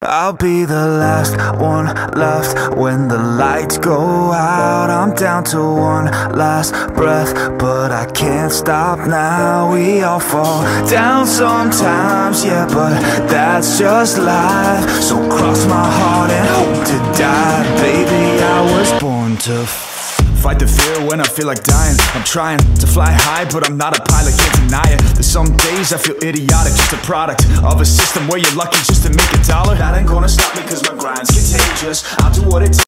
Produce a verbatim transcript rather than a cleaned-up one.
I'll be the last one left when the lights go out. I'm down to one last breath, but I can't stop now. We all fall down sometimes, yeah, but that's just life. So cross my heart and hope to die. Baby, I was born to fight the fear when I feel like dying. I'm trying to fly high, but I'm not a pilot, can't deny it. There's some days I feel idiotic, just a product of a system where you're lucky just to make a dollar. That ain't gonna stop me cause my grind's contagious. I'll do what it takes.